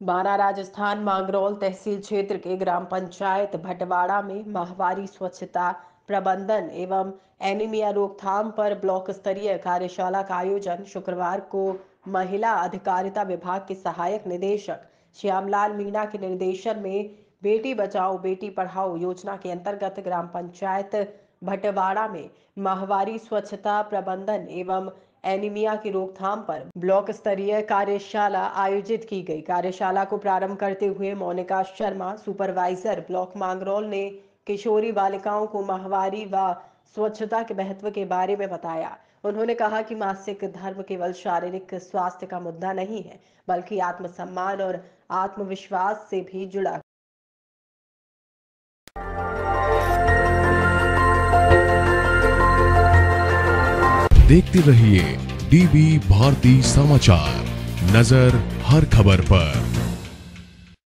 बारा राजस्थान मांगरोल तहसील क्षेत्र के ग्राम पंचायत भटवाड़ा में माहवारी स्वच्छता प्रबंधन एवं एनीमिया रोकथाम पर ब्लॉक स्तरीय कार्यशाला का आयोजन शुक्रवार को महिला अधिकारिता विभाग के सहायक निदेशक श्यामलाल मीणा के निर्देशन में बेटी बचाओ बेटी पढ़ाओ योजना के अंतर्गत ग्राम पंचायत भटवाड़ा में माहवारी स्वच्छता प्रबंधन एवं एनीमिया की रोकथाम पर ब्लॉक स्तरीय कार्यशाला आयोजित की गई। कार्यशाला को प्रारंभ करते हुए मोनिका शर्मा सुपरवाइजर ब्लॉक मांगरोल ने किशोरी बालिकाओं को माहवारी व स्वच्छता के महत्व के बारे में बताया। उन्होंने कहा कि मासिक धर्म केवल शारीरिक स्वास्थ्य का मुद्दा नहीं है, बल्कि आत्मसम्मान और आत्मविश्वास से भी जुड़ा। देखते रहिए डीबी भारती समाचार, नजर हर खबर पर।